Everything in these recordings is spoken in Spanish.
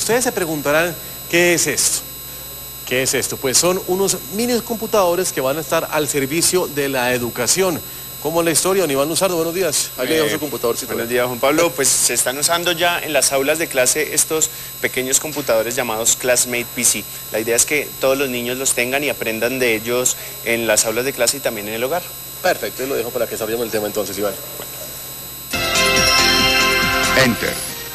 Ustedes se preguntarán, ¿qué es esto? ¿Qué es esto? Pues son unos mini computadores que van a estar al servicio de la educación. ¿Cómo es la historia? Don Iván Luzardo, buenos días. Aquí hay otro computador. Buenos días, Juan Pablo. Pues se están usando ya en las aulas de clase estos pequeños computadores llamados Classmate PC. La idea es que todos los niños los tengan y aprendan de ellos en las aulas de clase y también en el hogar. Perfecto, y lo dejo para que desarrollemos el tema entonces, Iván. Enter.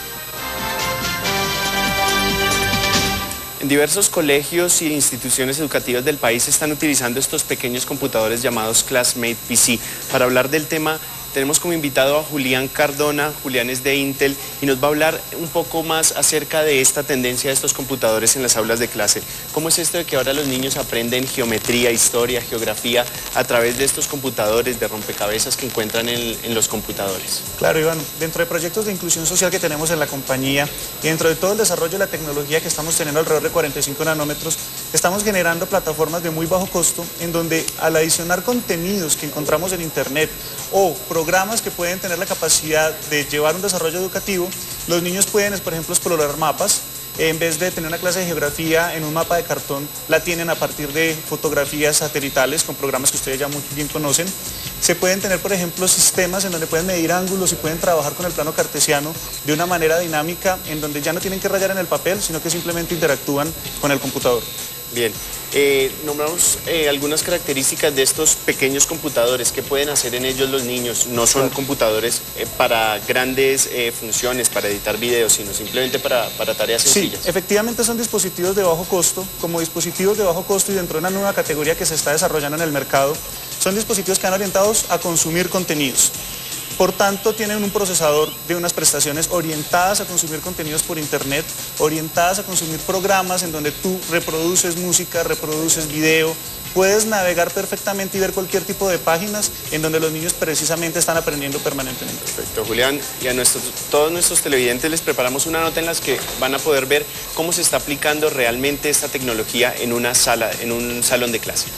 En diversos colegios y instituciones educativas del país están utilizando estos pequeños computadores llamados Classmate PC. Para hablar del tema tenemos como invitado a Julián Cardona. Julián es de Intel y nos va a hablar un poco más acerca de esta tendencia de estos computadores en las aulas de clase. ¿Cómo es esto de que ahora los niños aprenden geometría, historia, geografía a través de estos computadores, de rompecabezas que encuentran en los computadores? Claro, Iván, dentro de proyectos de inclusión social que tenemos en la compañía y dentro de todo el desarrollo de la tecnología que estamos teniendo alrededor de 45 nanómetros, estamos generando plataformas de muy bajo costo en donde al adicionar contenidos que encontramos en internet o programas que pueden tener la capacidad de llevar un desarrollo educativo, los niños pueden, por ejemplo, explorar mapas. En vez de tener una clase de geografía en un mapa de cartón, la tienen a partir de fotografías satelitales con programas que ustedes ya muy bien conocen. Se pueden tener, por ejemplo, sistemas en donde pueden medir ángulos y pueden trabajar con el plano cartesiano de una manera dinámica, en donde ya no tienen que rayar en el papel, sino que simplemente interactúan con el computador. Bien, nombramos algunas características de estos pequeños computadores. ¿Qué pueden hacer en ellos los niños? No son computadores para grandes funciones, para editar videos, sino simplemente para tareas sencillas. Sí, efectivamente son dispositivos de bajo costo. Como dispositivos de bajo costo y dentro de una nueva categoría que se está desarrollando en el mercado, son dispositivos que van orientados a consumir contenidos. Por tanto, tienen un procesador de unas prestaciones orientadas a consumir contenidos por internet, orientadas a consumir programas en donde tú reproduces música, reproduces video, puedes navegar perfectamente y ver cualquier tipo de páginas en donde los niños precisamente están aprendiendo permanentemente. Perfecto, Julián, y a todos nuestros televidentes les preparamos una nota en la que van a poder ver cómo se está aplicando realmente esta tecnología en una sala, en un salón de clase.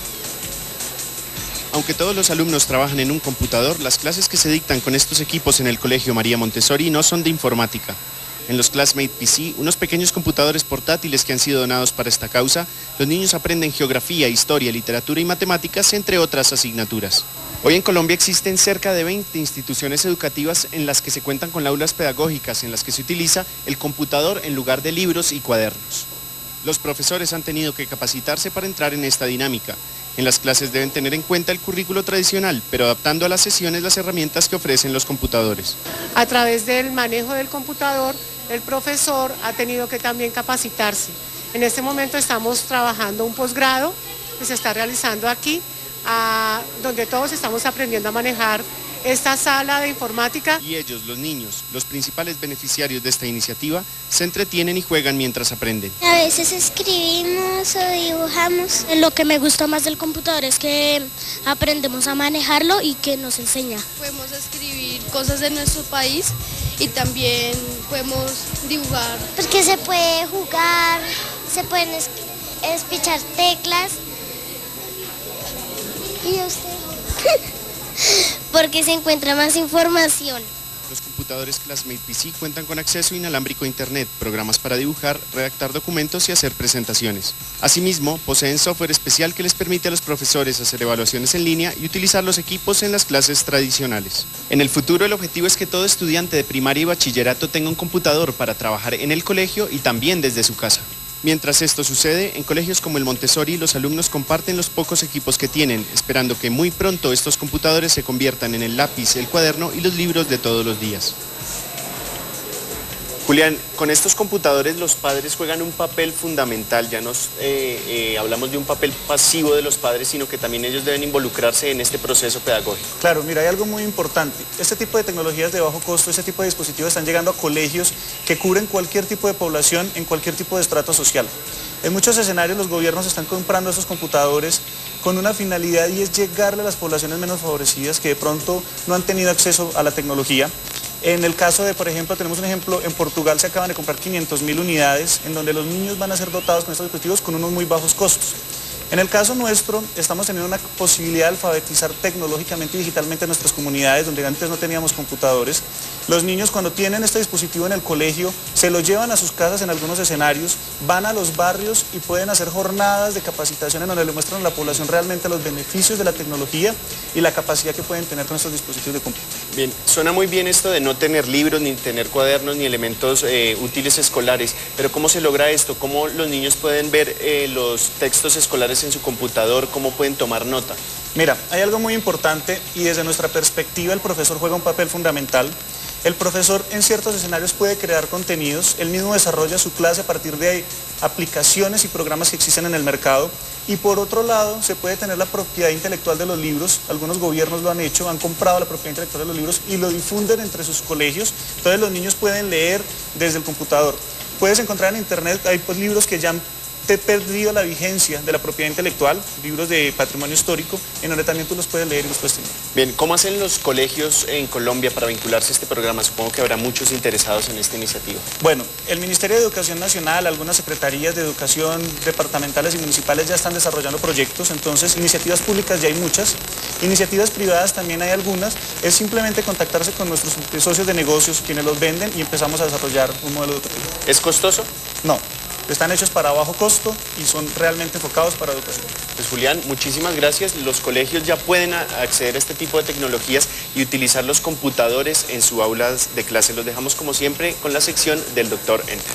Aunque todos los alumnos trabajan en un computador, las clases que se dictan con estos equipos en el Colegio María Montessori no son de informática. En los Classmate PC, unos pequeños computadores portátiles que han sido donados para esta causa, los niños aprenden geografía, historia, literatura y matemáticas, entre otras asignaturas. Hoy en Colombia existen cerca de 20 instituciones educativas en las que se cuentan con aulas pedagógicas en las que se utiliza el computador en lugar de libros y cuadernos. Los profesores han tenido que capacitarse para entrar en esta dinámica. En las clases deben tener en cuenta el currículo tradicional, pero adaptando a las sesiones las herramientas que ofrecen los computadores. A través del manejo del computador, el profesor ha tenido que también capacitarse. En este momento estamos trabajando un posgrado que se está realizando aquí, donde todos estamos aprendiendo a manejar esta sala de informática. Y ellos, los niños, los principales beneficiarios de esta iniciativa, se entretienen y juegan mientras aprenden. A veces escribimos o dibujamos. Lo que me gusta más del computador es que aprendemos a manejarlo y que nos enseña. Podemos escribir cosas de nuestro país y también podemos dibujar. Porque se puede jugar, se pueden espichar teclas. ¿Y usted? Porque se encuentra más información. Los computadores Classmate PC cuentan con acceso inalámbrico a internet, programas para dibujar, redactar documentos y hacer presentaciones. Asimismo, poseen software especial que les permite a los profesores hacer evaluaciones en línea y utilizar los equipos en las clases tradicionales. En el futuro, el objetivo es que todo estudiante de primaria y bachillerato tenga un computador para trabajar en el colegio y también desde su casa. Mientras esto sucede, en colegios como el Montessori, los alumnos comparten los pocos equipos que tienen, esperando que muy pronto estos computadores se conviertan en el lápiz, el cuaderno y los libros de todos los días. Julián, con estos computadores los padres juegan un papel fundamental. Ya nos hablamos de un papel pasivo de los padres, sino que también ellos deben involucrarse en este proceso pedagógico. Claro, mira, hay algo muy importante. Este tipo de tecnologías de bajo costo, este tipo de dispositivos están llegando a colegios que cubren cualquier tipo de población en cualquier tipo de estrato social. En muchos escenarios los gobiernos están comprando estos computadores con una finalidad y es llegarle a las poblaciones menos favorecidas que de pronto no han tenido acceso a la tecnología. En el caso de, por ejemplo, tenemos un ejemplo, en Portugal se acaban de comprar 500.000 unidades en donde los niños van a ser dotados con estos dispositivos con unos muy bajos costos. En el caso nuestro, estamos teniendo una posibilidad de alfabetizar tecnológicamente y digitalmente nuestras comunidades donde antes no teníamos computadores Los niños cuando tienen este dispositivo en el colegio se lo llevan a sus casas en algunos escenarios, van a los barrios y pueden hacer jornadas de capacitación en donde le muestran a la población realmente los beneficios de la tecnología y la capacidad que pueden tener con estos dispositivos de cómputo. Bien, suena muy bien esto de no tener libros, ni tener cuadernos, ni elementos útiles escolares, pero ¿cómo se logra esto? ¿Cómo los niños pueden ver los textos escolares en su computador? ¿Cómo pueden tomar nota? Mira, hay algo muy importante y desde nuestra perspectiva el profesor juega un papel fundamental. El profesor en ciertos escenarios puede crear contenidos, él mismo desarrolla su clase a partir de aplicaciones y programas que existen en el mercado y por otro lado se puede tener la propiedad intelectual de los libros, algunos gobiernos lo han hecho, han comprado la propiedad intelectual de los libros y lo difunden entre sus colegios, entonces los niños pueden leer desde el computador. Puedes encontrar en internet, hay pues, libros que ya han perdido la vigencia de la propiedad intelectual, libros de patrimonio histórico, en donde también tú los puedes leer y los puedes tener. Bien, ¿cómo hacen los colegios en Colombia para vincularse a este programa? Supongo que habrá muchos interesados en esta iniciativa. Bueno, el Ministerio de Educación Nacional, algunas secretarías de educación departamentales y municipales ya están desarrollando proyectos, entonces iniciativas públicas ya hay muchas, iniciativas privadas también hay algunas, es simplemente contactarse con nuestros socios de negocios, quienes los venden y empezamos a desarrollar un modelo educativo. ¿Es costoso? No. Están hechos para bajo costo y son realmente enfocados para educación. Pues Julián, muchísimas gracias. Los colegios ya pueden acceder a este tipo de tecnologías y utilizar los computadores en sus aulas de clase. Los dejamos como siempre con la sección del Dr. Enter.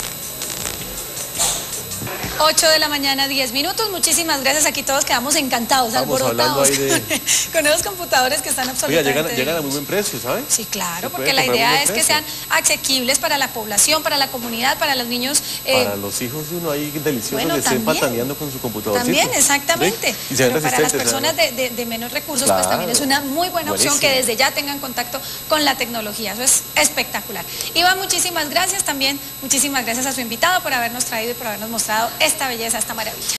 8 de la mañana, 10 minutos. Muchísimas gracias. Aquí todos quedamos encantados, alborotados con esos computadores que están absolutamente... Oiga, llegan a muy buen precio, ¿sabes? Sí, claro, porque la idea es que sean asequibles para la población, para la comunidad, para los niños. Para los hijos de uno ahí deliciosos que estén pataneando con su computador. También, exactamente. Pero para las personas de menos recursos, claro, pues también es una muy buena opción que desde ya tengan contacto con la tecnología. Eso es espectacular. Iván, muchísimas gracias también. Muchísimas gracias a su invitado por habernos traído y por habernos mostrado esta belleza, esta maravilla.